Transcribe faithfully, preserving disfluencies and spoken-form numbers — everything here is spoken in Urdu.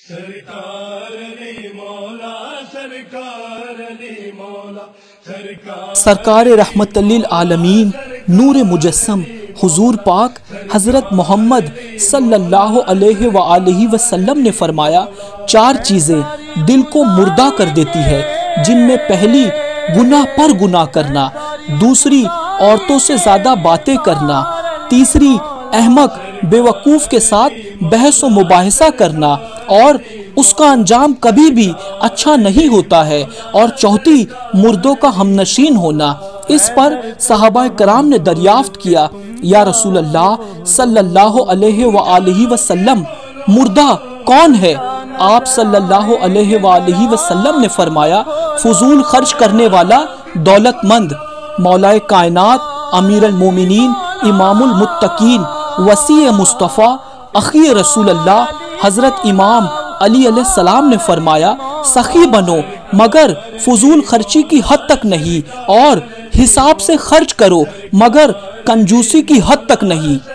سرکار علی مولا سرکار علی مولا سرکار سرکار رحمت للعالمین نور مجسم حضور پاک حضرت محمد صلی اللہ علیہ وآلہ وسلم نے فرمایا، چار چیزیں دل کو مردہ کر دیتی ہے، جن میں پہلی گناہ پر گناہ کرنا، دوسری عورتوں سے زیادہ باتیں کرنا، تیسری احمق بے وقوف کے ساتھ بحث و مباحثہ کرنا اور اس کا انجام کبھی بھی اچھا نہیں ہوتا ہے، اور چوتھی مردوں کا ہم نشین ہونا۔ اس پر صحابہ کرام نے دریافت کیا، یا رسول اللہ صلی اللہ علیہ وآلہ وسلم، مردہ کون ہے؟ آپ صلی اللہ علیہ وآلہ وسلم نے فرمایا، فضول خرچ کرنے والا دولت مند، مولا کائنات، امیر المومنین، امام المتقین، وسیع مصطفیٰ، اخی رسول اللہ حضرت امام علی علیہ السلام نے فرمایا، سخی بنو مگر فضول خرچی کی حد تک نہیں، اور حساب سے خرچ کرو مگر کنجوسی کی حد تک نہیں۔